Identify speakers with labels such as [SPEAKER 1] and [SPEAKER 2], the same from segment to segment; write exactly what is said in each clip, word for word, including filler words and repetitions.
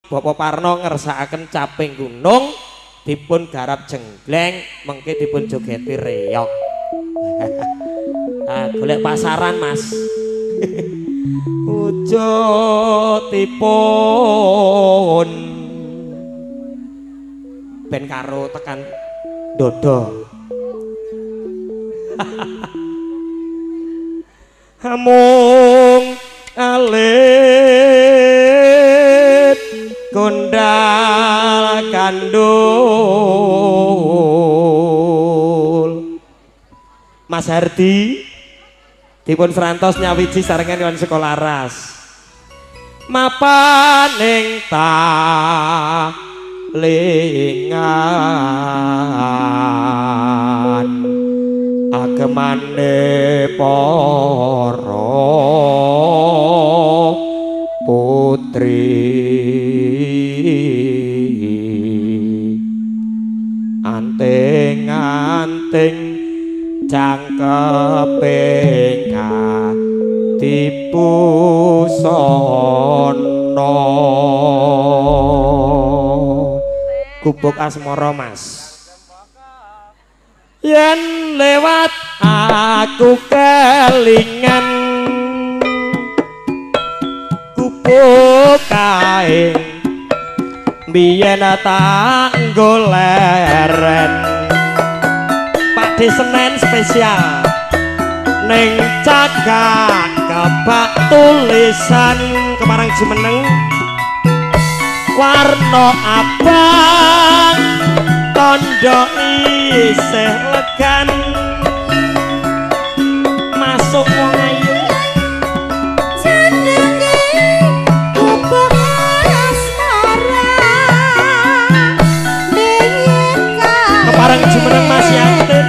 [SPEAKER 1] Bapak Parno ngersakaken caping gunung dipun garap jenggleng mengke dipun jogeti reog. Ah, golek pasaran Mas. Wujudipun ben karo tekan dodo. Amung alit kondal kandul. Mas Hardi dipun serantos nyawiji sarengan lan sekolah ras mapaning talingan agemane para putri anting-anting cangkeping dipusana gubuk asmara Mas. Yen lewat aku kelingan gubuk kae biyen tak goleren Pakde Senen spesial ning cagak kebak tulisan Kemarang Jumeneng warna abang tondo isih legan masuk wong ayu
[SPEAKER 2] jenenge gubuk asmara ning
[SPEAKER 1] Kemarang Jumeneng Mas Yatin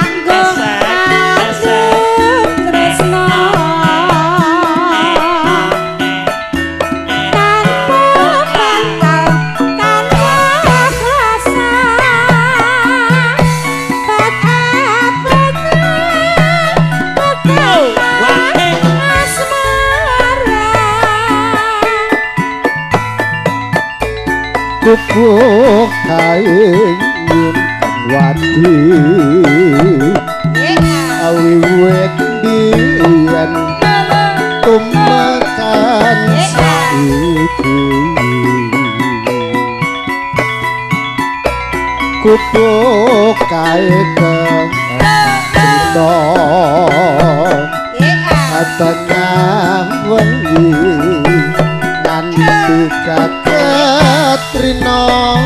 [SPEAKER 3] gubuk kaing wadi awiwit biyen tumekan saiki gubuk kaing cerita tengah wengi nanti kaketrino